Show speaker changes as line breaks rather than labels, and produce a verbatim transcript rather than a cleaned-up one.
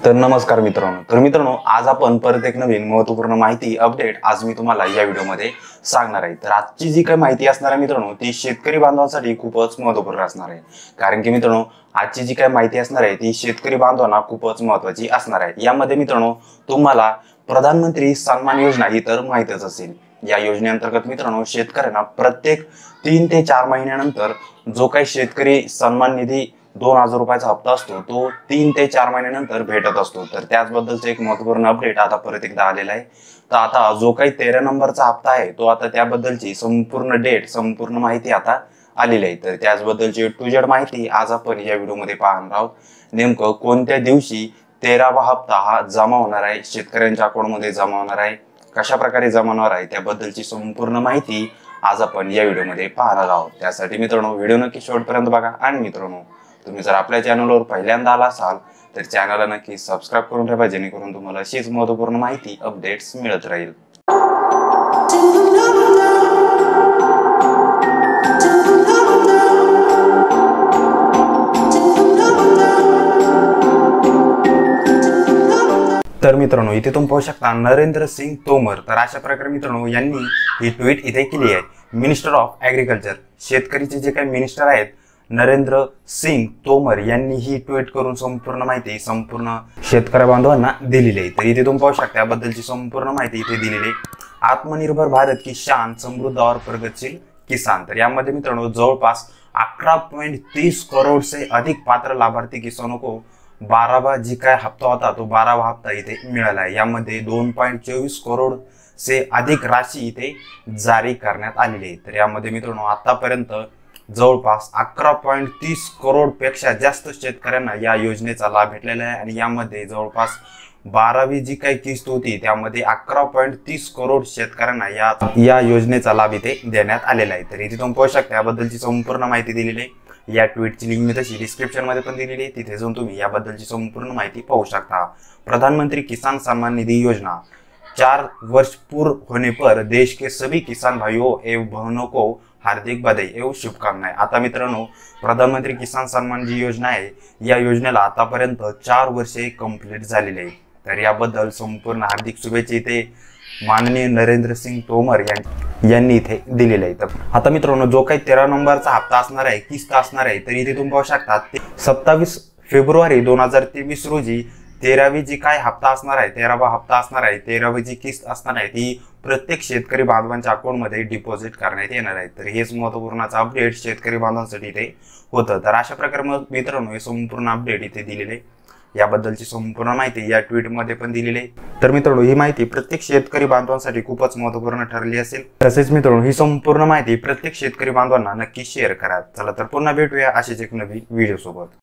तर नमस्कार मित्रांनो तर मित्रांनो आज आपण परत एक नवीन महत्त्वपूर्ण माहिती अपडेट आज मी तुम्हाला या व्हिडिओमध्ये सांगणार आहे। तर आजची जी काही माहिती असणार आहे मित्रांनो ती शेतकरी बांधवांसाठी खूपच महत्त्वपूर्ण असणार आहे, कारण की मित्रांनो आजची जी काही माहिती असणार आहे ती शेतकरी बांधवांना खूपच महत्त्वाची असणार आहे। यामध्ये मित्रांनो तुम्हाला प्रधानमंत्री सन्मान योजना ही तर माहितच असेल। या योजनेअंतर्गत मित्रांनो शेतकऱ्यांना प्रत्येक तीन ते चार महिन्यानंतर जो काही शेतकरी सन्मान निधी दोन हजार रुपयाचा हप्ता असतो तो तीन ते चार महिन्यानंतर भेटत असतो। तर त्याचबद्दलचं एक महत्त्वपूर्ण अपडेट आता परत एकदा आलेला आहे। तर आता जो काही तेरा नंबरचा हप्ता आहे तो आता त्याबद्दलची संपूर्ण डेट संपूर्ण माहिती आता आलेली आहे। तर त्याचबद्दलची टू जेड माहिती आज आपण या व्हिडिओमध्ये पाहणार आहोत। नेमकं कोणत्या दिवशी तेरावा हप्ता हा जमा होणार आहे, शेतकऱ्यांच्या अकाउंटमध्ये जमा होणार आहे, कशा प्रकारे जमा होणार आहे त्याबद्दलची संपूर्ण माहिती आज आपण या व्हिडिओमध्ये पाहणार आहोत। त्यासाठी मित्रांनो व्हिडिओ नक्की शेवटपर्यंत बघा। आणि मित्रांनो तुम्ही जर आपल्या चॅनलवर पहिल्यांदा आला असाल तर चॅनलला नक्की सबस्क्राइब करून ठेवा, जेणेकरून तुम्हाला अशीच महत्त्वपूर्ण माहिती अपडेट्स मिळत राहील। तर मित्रांनो इथे तुम्ही पाहू शकता नरेंद्र सिंग तोमर। तर अशा प्रकारे मित्रांनो यांनी ही ट्विट इथे केली आहे। मिनिस्टर ऑफ ॲग्रिकल्चर शेतकरीचे जे काही मिनिस्टर आहेत नरेंद्र सिंग तोमर यांनी ही ट्विट करून संपूर्ण माहिती संपूर्ण शेतकरी बांधवांना दिलेली आहे। तर इथे तुम्ही पाहू शकता त्याबद्दलची संपूर्ण माहिती इथे दिलेली आहे। आत्मनिर्भर भारत की शान समृद्ध और प्रगतशील किसान। तर यामध्ये मित्रांनो जवळपास अकरा पॉइंट तीस करोड से अधिक पात्र लाभार्थी किसानों को बारावा जी काय हप्ता होता तो बारावा हप्ता इथे मिळाला आहे। यामध्ये दोन पॉइंट चोवीस करोड से अधिक राशी इथे जारी करण्यात आलेली आहे। तर यामध्ये मित्रांनो आतापर्यंत जवळपास अकरा पॉइंट तीस करोड पेक्षा जास्त शेतकऱ्यांना या योजनेचा लाभ भेटलेला आहे। आणि यामध्ये जवळपास बारावी जी काही किस्त होती त्यामध्ये अकरा पॉइंट तीस करोड शेतकऱ्यांना या या योजनेचा लाभ इथे देण्यात आलेला आहे। तर इथे तुम्ही पाहू शकता याबद्दलची संपूर्ण माहिती दिलेली आहे। या ट्विटची लिंक मी तशी डिस्क्रिप्शन मध्ये पण दिलेली आहे, तिथे जाऊन तुम्ही याबद्दलची संपूर्ण माहिती पाहू शकता। प्रधानमंत्री किसान सम्मान निधि योजना चार वर्ष पूर्ण होने पर देश के सभी किसान भाइयों एवं बहनों को हार्दिक बधाई एवं शुभकामनाएं। आता मित्रांनो प्रधानमंत्री किसान सन्मान जी योजना आहे या योजनेला आतापर्यंत चार वर्षे कंप्लीट झालेली आहे। तर याबद्दल संपूर्ण हार्दिक शुभेच्छा इथे माननीय नरेंद्र सिंग तोमर यांनी इथे दिलेले आहे। तर आता मित्रांनो जो काही तेरा नंबरचा हप्ता असणार आहे किस्त असणार आहे तर इथे तुम्ही पाहू शकता सत्तावीस फेब्रुवारी दोन हजार तेवीस रोजी तेरावी जी काय हप्ता असणार आहे तेरावा हप्ता असणार आहे तेरावी जी किस्त असणार आहे ती प्रत्येक शेतकरी बांधवांच्या अकाउंटमध्ये डिपॉझिट करण्यात येणार आहे। तर हेच महत्त्वपूर्णचा अपडेट शेतकरी बांधवांसाठी इथे होतं। तर अशा प्रकारे मग मित्रांनो हे संपूर्ण अपडेट इथे दिलेले याबद्दलची संपूर्ण माहिती या ट्विट मध्ये पण दिलेली आहे। तर मित्रांनो ही माहिती प्रत्येक शेतकरी बांधवांसाठी खूपच महत्त्वपूर्ण ठरली असेल। तसेच मित्रांनो ही संपूर्ण माहिती प्रत्येक शेतकरी बांधवांना नक्की शेअर करा। चला तर पुन्हा भेटूया अशीच एक नवी व्हिडिओ सोबत।